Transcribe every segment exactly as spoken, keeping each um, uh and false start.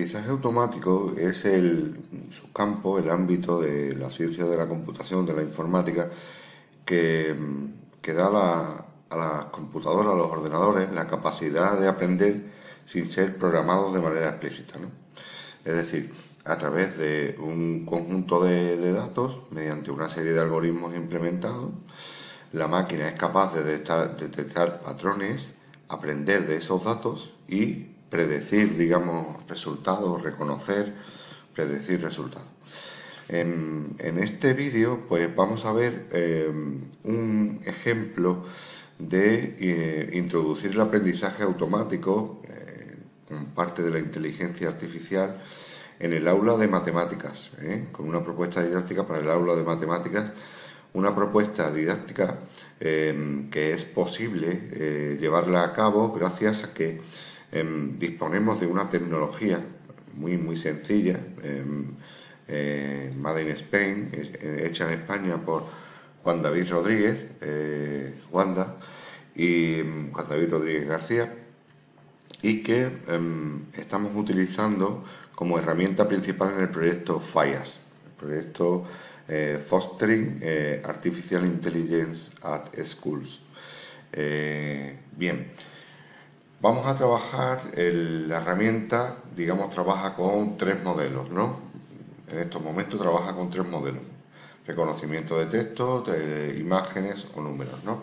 aprendizaje automático es el subcampo, el ámbito de la ciencia de la computación, de la informática, que, que da la, a las computadoras, a los ordenadores, la capacidad de aprender sin ser programados de manera explícita, ¿no? Es decir, a través de un conjunto de, de datos, mediante una serie de algoritmos implementados, la máquina es capaz de detectar, detectar patrones, aprender de esos datos y predecir, digamos, resultados, reconocer, predecir resultados. En, en este vídeo, pues vamos a ver eh, un ejemplo de eh, introducir el aprendizaje automático eh, con parte de la inteligencia artificial en el aula de matemáticas, ¿eh? Con una propuesta didáctica para el aula de matemáticas, una propuesta didáctica eh, que es posible eh, llevarla a cabo gracias a que eh, disponemos de una tecnología muy muy sencilla, eh, eh, Made in Spain, eh, hecha en España por Juan David Rodríguez, eh, Wanda, y Juan David Rodríguez García, y que eh, estamos utilizando como herramienta principal en el proyecto FIAS, el proyecto eh, Fostering eh, Artificial Intelligence at Schools. Eh, bien, vamos a trabajar, el, la herramienta, digamos, trabaja con tres modelos, ¿no? En estos momentos trabaja con tres modelos: reconocimiento de texto, de imágenes o números, ¿no?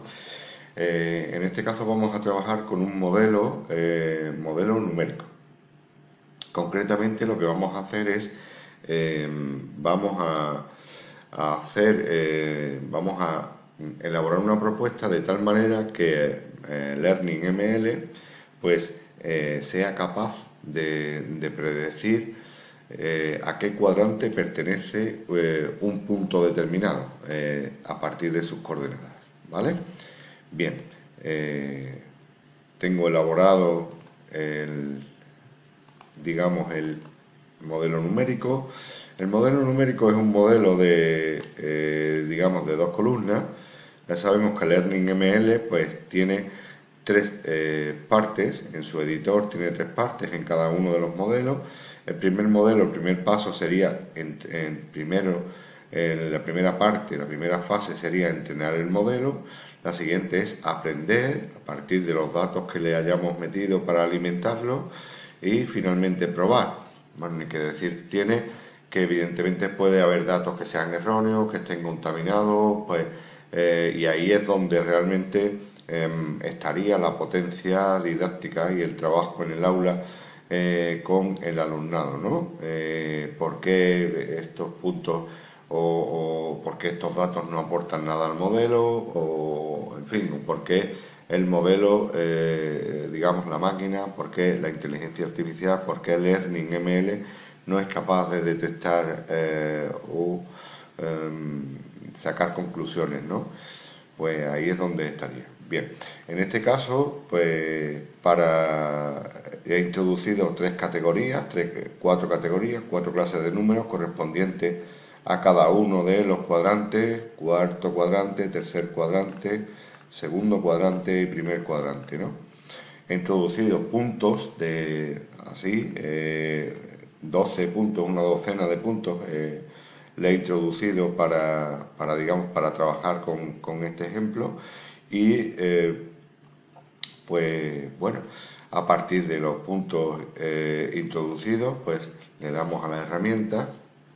Eh, en este caso vamos a trabajar con un modelo, eh, modelo numérico. Concretamente lo que vamos a hacer es, eh, vamos a, a hacer, eh, vamos a elaborar una propuesta de tal manera que eh, Learning M L pues eh, sea capaz de, de predecir eh, a qué cuadrante pertenece eh, un punto determinado eh, a partir de sus coordenadas, ¿vale? Bien, eh, tengo elaborado el, digamos, el modelo numérico. El modelo numérico es un modelo de, eh, digamos, de dos columnas. Ya sabemos que Learning M L pues tiene tres eh, partes, en su editor tiene tres partes en cada uno de los modelos. El primer modelo, el primer paso sería, en, en primero, en la primera parte, la primera fase sería entrenar el modelo. La siguiente es aprender a partir de los datos que le hayamos metido para alimentarlo. Y finalmente probar. Bueno, ni que decir tiene que evidentemente puede haber datos que sean erróneos, que estén contaminados, pues, eh, y ahí es donde realmente eh, estaría la potencia didáctica y el trabajo en el aula eh, con el alumnado, ¿no? Eh, ¿Por qué estos puntos o, o por qué estos datos no aportan nada al modelo? O, en fin, ¿por qué el modelo, eh, digamos, la máquina, por qué la inteligencia artificial, por qué el Learning M L no es capaz de detectar eh, o eh, sacar conclusiones, ¿no? Pues ahí es donde estaría. Bien, en este caso, pues para he introducido tres categorías, tres, cuatro categorías, cuatro clases de números correspondientes a cada uno de los cuadrantes: cuarto cuadrante, tercer cuadrante, segundo cuadrante y primer cuadrante, ¿no? He introducido puntos de así, eh, doce puntos, una docena de puntos, eh, le he introducido para, para, digamos, para trabajar con, con este ejemplo y, eh, pues, bueno, a partir de los puntos eh, introducidos, pues, le damos a la herramienta.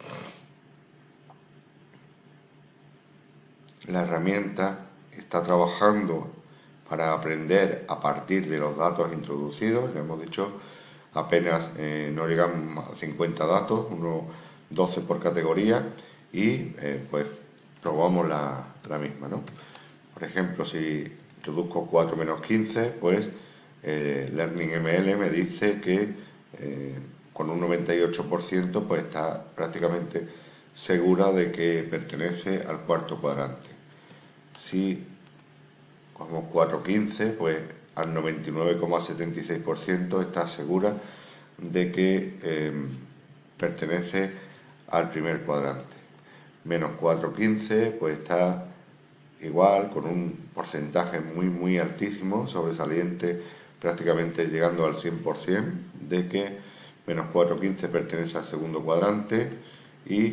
La herramienta está trabajando para aprender a partir de los datos introducidos. Ya hemos dicho, apenas eh, no llegamos a cincuenta datos, unos doce por categoría, y eh, pues probamos la, la misma, ¿no? Por ejemplo, si introduzco cuatro menos quince, pues eh, Learning M L me dice que eh, con un noventa y ocho por ciento pues está prácticamente segura de que pertenece al cuarto cuadrante. Si como cuatro quince, pues al noventa y nueve coma setenta y seis por ciento está segura de que eh, pertenece al primer cuadrante. Menos cuatro quince, pues está igual, con un porcentaje muy muy altísimo, sobresaliente, prácticamente llegando al cien por ciento, de que menos cuatro coma quince pertenece al segundo cuadrante y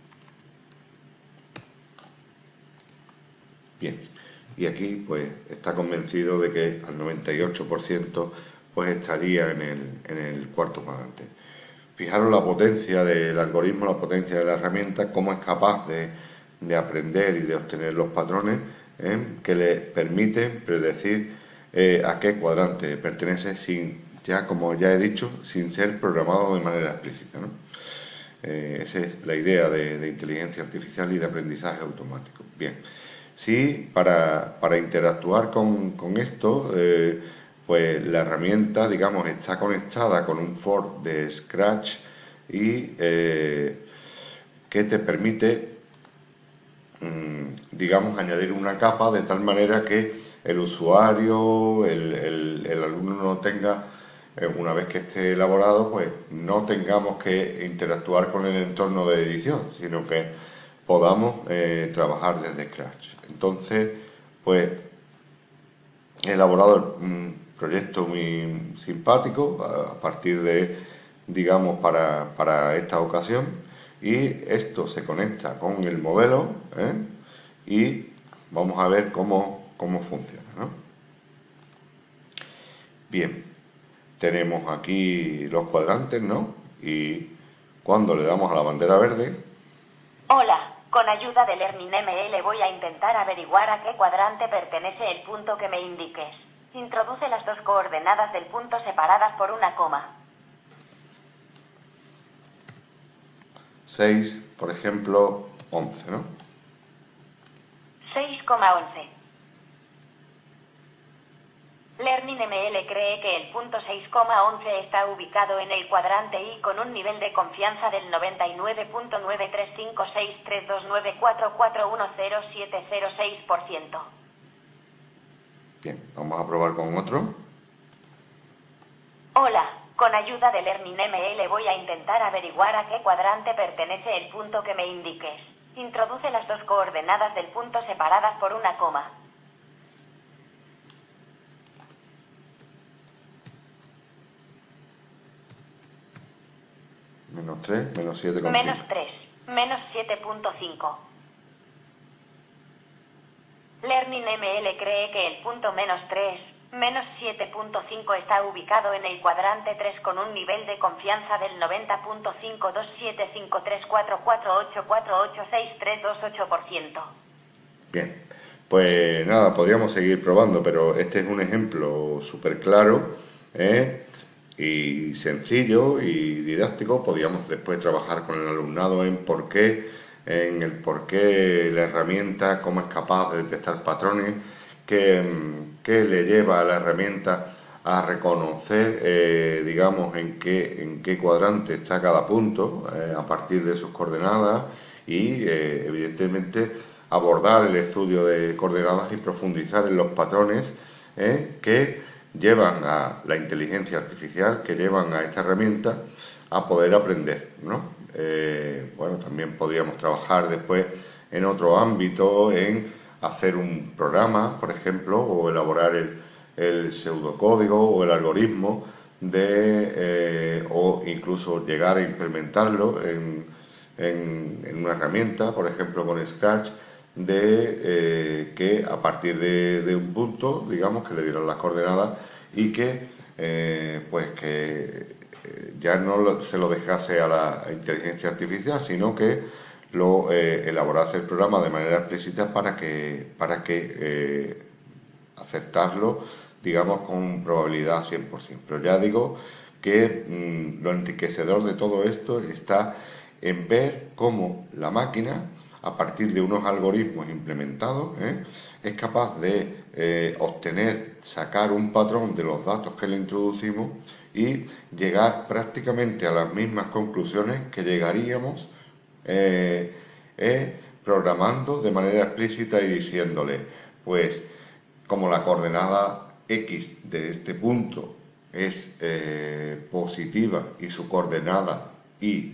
bien, y aquí pues está convencido de que al noventa y ocho por ciento pues estaría en el, en el cuarto cuadrante. Fijaros la potencia del algoritmo, la potencia de la herramienta, cómo es capaz de, de aprender y de obtener los patrones ¿eh? que le permiten predecir eh, a qué cuadrante pertenece, sin, ya como ya he dicho, sin ser programado de manera explícita, ¿no? Eh, esa es la idea de, de inteligencia artificial y de aprendizaje automático. Bien, sí, para, para interactuar con, con esto, eh, pues la herramienta, digamos, está conectada con un fork de Scratch y eh, que te permite, mmm, digamos, añadir una capa de tal manera que el usuario, el, el, el alumno no tenga, eh, una vez que esté elaborado, pues no tengamos que interactuar con el entorno de edición, sino que podamos eh, trabajar desde Scratch. Entonces, pues he elaborado un proyecto muy simpático a partir de, digamos, para, para esta ocasión, y esto se conecta con el modelo ¿eh? y vamos a ver cómo, cómo funciona, ¿no? Bien, tenemos aquí los cuadrantes, ¿no? Y cuando le damos a la bandera verde... Hola, con ayuda de LearningML voy a intentar averiguar a qué cuadrante pertenece el punto que me indiques. Introduce las dos coordenadas del punto separadas por una coma. seis, por ejemplo, once, ¿no? seis coma once. LearningML cree que el punto seis coma once está ubicado en el cuadrante I con un nivel de confianza del noventa y nueve punto nueve tres cinco seis tres dos nueve cuatro cuatro uno cero siete cero seis por ciento. Bien, vamos a probar con otro. Hola, con ayuda de LearningML voy a intentar averiguar a qué cuadrante pertenece el punto que me indiques. Introduce las dos coordenadas del punto separadas por una coma. Menos tres, menos siete coma cinco. Menos tres, menos siete punto cinco. LearningML cree que el punto menos tres, menos siete punto cinco está ubicado en el cuadrante tres con un nivel de confianza del noventa punto cinco dos siete cinco tres cuatro cuatro ocho cuatro ocho seis tres dos ocho por ciento. Bien, pues nada, podríamos seguir probando, pero este es un ejemplo súper claro ¿eh? y sencillo y didáctico. Podríamos después trabajar con el alumnado en por qué, en el por qué la herramienta, cómo es capaz de detectar patrones, qué, qué le lleva a la herramienta a reconocer, eh, digamos, en qué, en qué cuadrante está cada punto eh, a partir de sus coordenadas y, eh, evidentemente, abordar el estudio de coordenadas y profundizar en los patrones eh, que llevan a la inteligencia artificial, que llevan a esta herramienta a poder aprender, ¿no? Eh, bueno, también podríamos trabajar después en otro ámbito, en hacer un programa, por ejemplo, o elaborar el, el pseudocódigo o el algoritmo de, eh, o incluso llegar a implementarlo en, en, en una herramienta, por ejemplo con Scratch, de eh, que a partir de, de un punto, digamos, que le dieron las coordenadas y que eh, pues que ya no lo, se lo dejase a la inteligencia artificial, sino que lo eh, elaborase el programa de manera explícita para que para que eh, aceptarlo, digamos, con probabilidad cien por ciento. Pero ya digo que mmm, lo enriquecedor de todo esto está en ver cómo la máquina, a partir de unos algoritmos implementados, ¿eh? es capaz de eh, obtener, sacar un patrón de los datos que le introducimos y llegar prácticamente a las mismas conclusiones que llegaríamos eh, eh, programando de manera explícita y diciéndole, pues, como la coordenada X de este punto es eh, positiva y su coordenada Y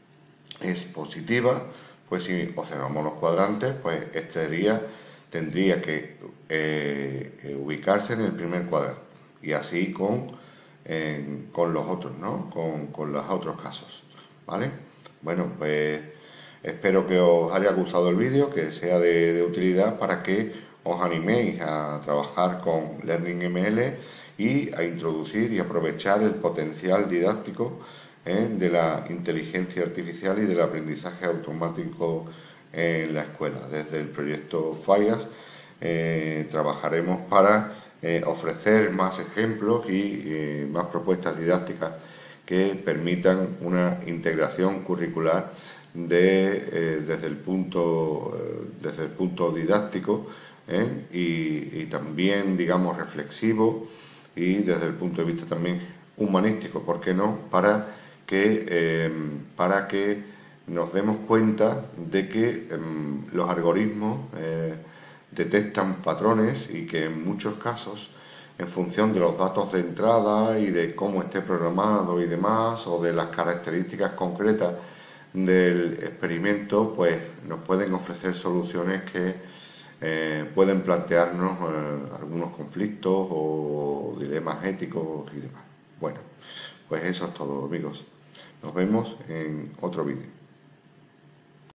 es positiva, pues si observamos los cuadrantes, pues este sería, tendría que eh, ubicarse en el primer cuadrante. Y así con en, con los otros, ¿no? Con, con los otros casos, ¿vale? Bueno, pues espero que os haya gustado el vídeo, que sea de, de utilidad para que os animéis a trabajar con LearningML y a introducir y aprovechar el potencial didáctico ¿eh? de la inteligencia artificial y del aprendizaje automático en la escuela. Desde el proyecto Fallas eh, trabajaremos para eh, ofrecer más ejemplos y eh, más propuestas didácticas que permitan una integración curricular de, eh, desde, el punto, eh, desde el punto didáctico ¿eh? y, y también, digamos, reflexivo y desde el punto de vista también humanístico, ¿por qué no?, para que, eh, para que nos demos cuenta de que eh, los algoritmos eh, detectan patrones y que en muchos casos, en función de los datos de entrada y de cómo esté programado y demás, o de las características concretas del experimento, pues nos pueden ofrecer soluciones que eh, pueden plantearnos eh, algunos conflictos o dilemas éticos y demás. Bueno, pues eso es todo, amigos. Nos vemos en otro vídeo.